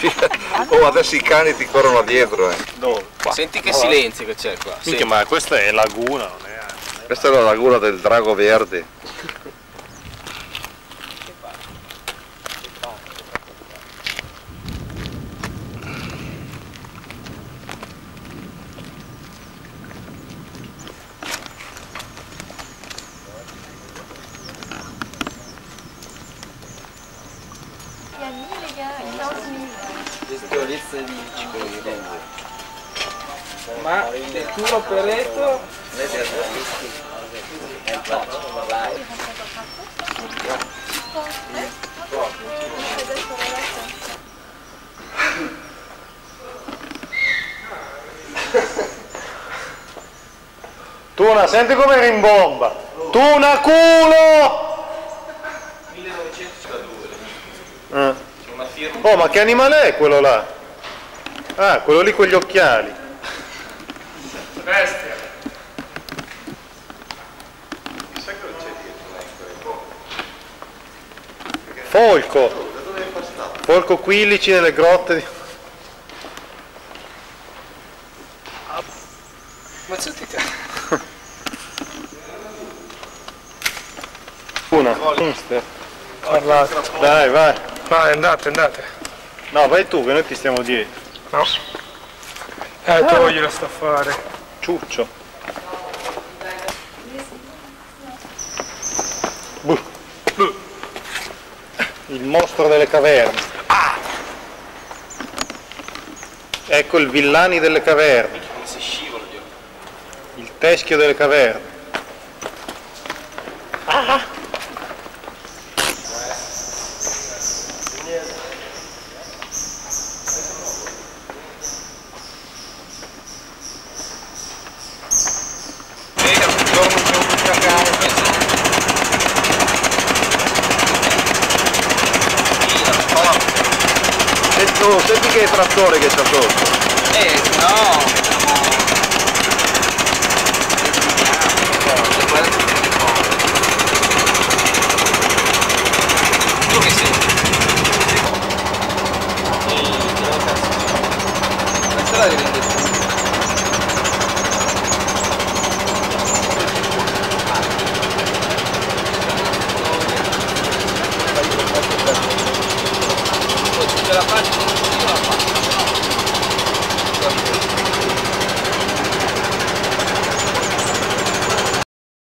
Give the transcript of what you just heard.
Oh, adesso i cani ti corrono dietro, Dove? Qua. Senti che silenzio che c'è qua. Minchia, ma questa è laguna, non è... Questa è la laguna del drago verde. Ma il tuo operetto? Tuna, senti come rimbomba! Tuna culo! 1952. C'è una firma. Oh, ma che animale è quello là? Ah, quello lì con gli occhiali. Bestia. Chissà cosa c'è dietro, Folco. Da dove è passato? Folco quilici nelle grotte di... Ma c'è ti Una. Parlate. Dai, vai. Vai, andate, andate. No, vai tu, che noi ti stiamo dietro. No. Togliela sta a fare. Ciuccio. Buh. Il mostro delle caverne. Ecco il Villani delle caverne. Come si scivola Dio. Il teschio delle caverne. Vega, un giorno c'è un cagare questo. Senti che trattore che c'ha sotto. No. Tu che sei